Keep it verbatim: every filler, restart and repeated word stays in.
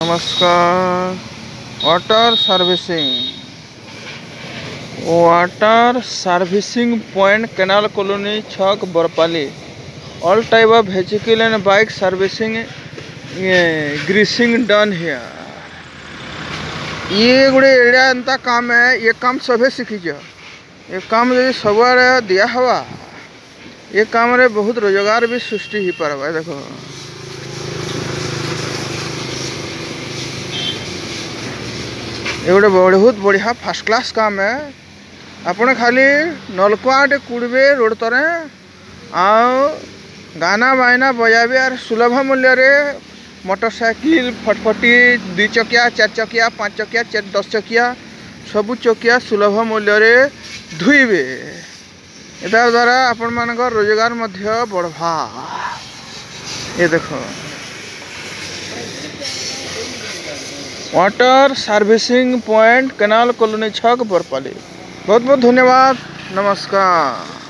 नमस्कार। Water servicing water servicing point canal colony Chhak Barpali. All type of vehicle and bike servicing greasing done here. ये गोटे area एंता काम है। ये काम सभे सीखीज। ये काम जो सब दिया हवा ये काम रे बहुत रोजगार भी सृष्टि हो पार। देखो ये गोटे बहुत बढ़िया फास्ट क्लास काम है। आपण खाली नलकुआटे कुड़े रोड तरे आओ गाना बायना बजाबे और सुलभ मूल्य रे मोटरसाइकिल फटफटी दुई चकिया चार चकिया पाँच चकिया चार दस चकिया सबू चकिया सुलभ मूल्य रे धुईबे। एता द्वारा आपण मानकर रोजगार मध्य बढ़वा। ये देखो water servicing point canal colony Chhak Barpali. बहुत बहुत धन्यवाद। नमस्कार।